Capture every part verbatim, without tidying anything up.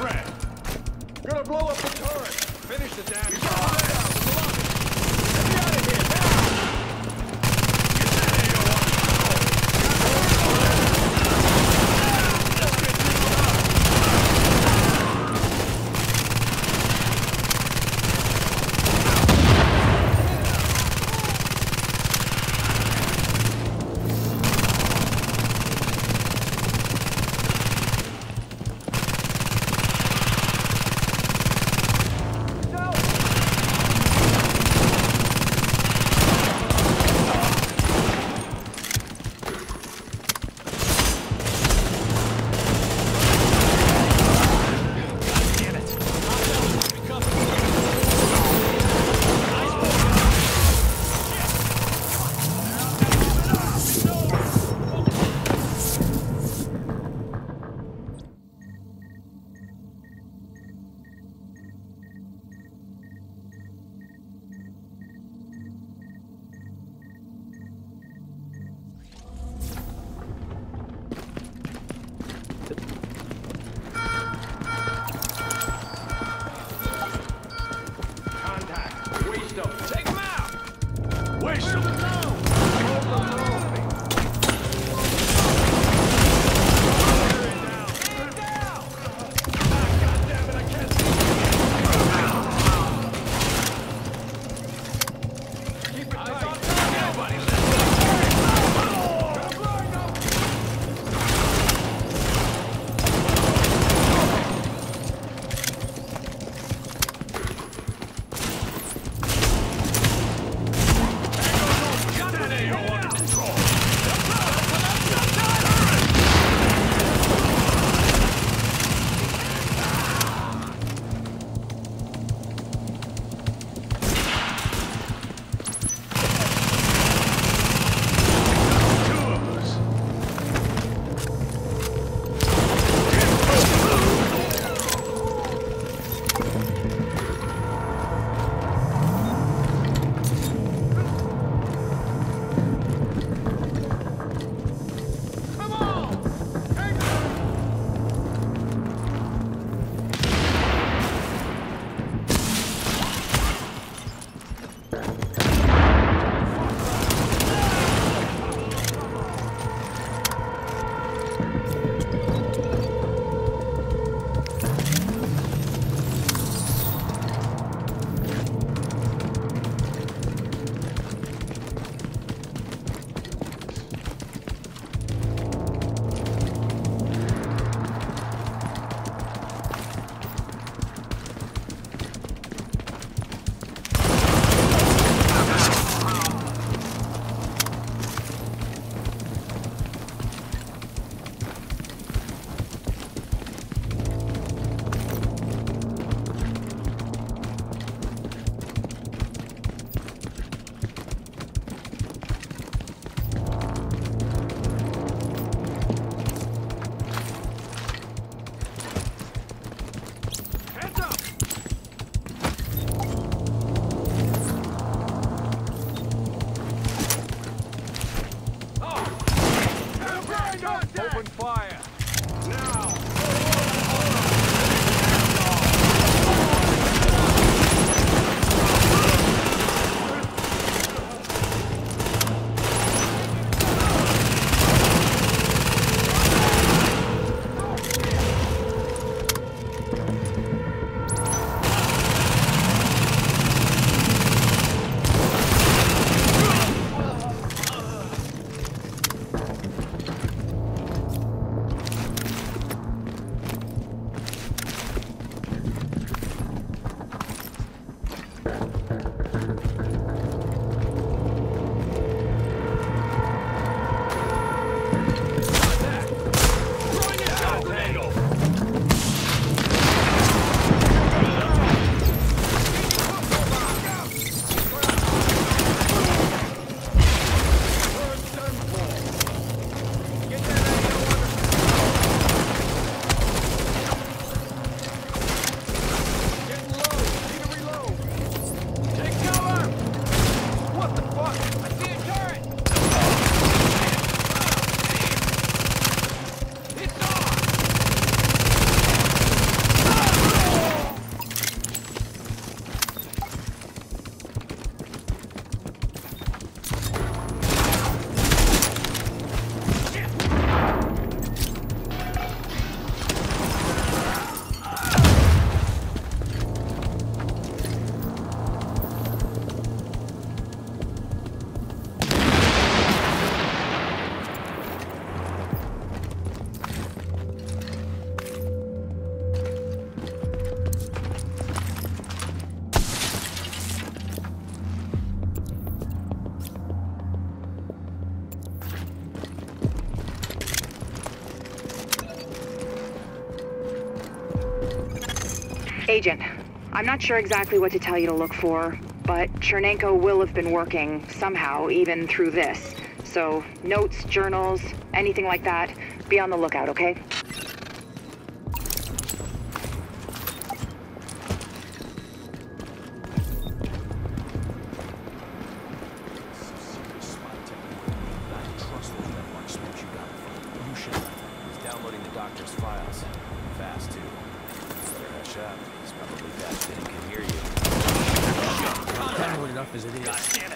threat. Gonna blow up the turret. Finish the damn He's job. all down. Get me out of here now. You said you don't want to go. Let's get through up. Agent, I'm not sure exactly what to tell you to look for, but Chernenko will have been working somehow, even through this. So, notes, journals, anything like that, be on the lookout, okay? Downloading the doctor's files. Fast, too. Better hush up. He's probably deaf and he can hear you. Download enough as it is. God damn it!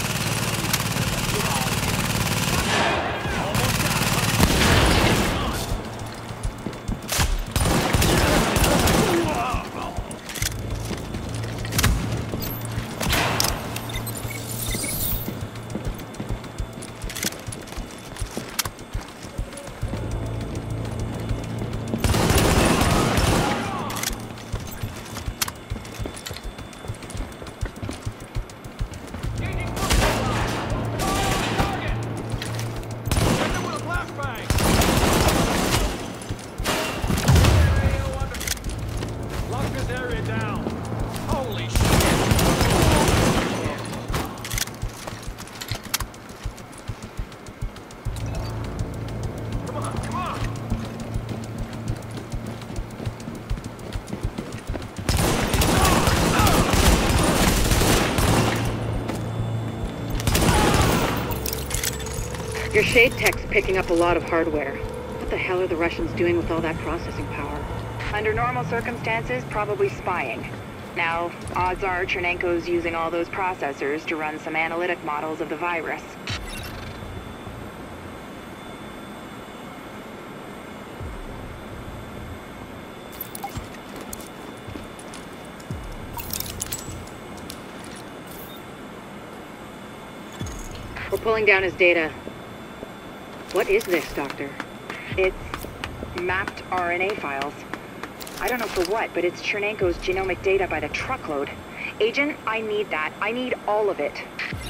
Your Shade Tech's picking up a lot of hardware. What the hell are the Russians doing with all that processing power? Under normal circumstances, probably spying. Now, odds are Chernenko's using all those processors to run some analytic models of the virus. We're pulling down his data. What is this, Doctor? It's mapped R N A files. I don't know for what, but it's Chernenko's genomic data by the truckload. Agent, I need that. I need all of it.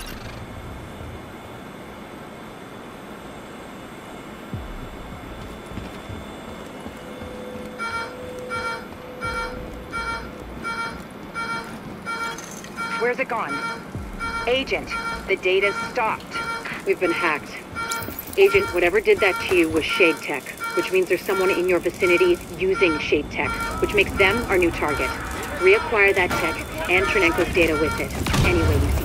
Where's it gone? Agent, the data's stopped. We've been hacked. Agent, whatever did that to you was Shade Tech, which means there's someone in your vicinity using Shade Tech, which makes them our new target. Reacquire that tech and Chernenko's data with it, any way you see